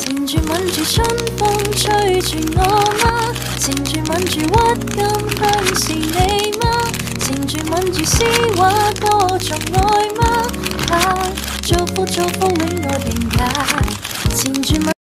纏住吻住春風吹住我嗎？纏住吻住鬱金香是你嗎？纏住吻住詩畫多重愛嗎？祝福永愛並也纏住吻。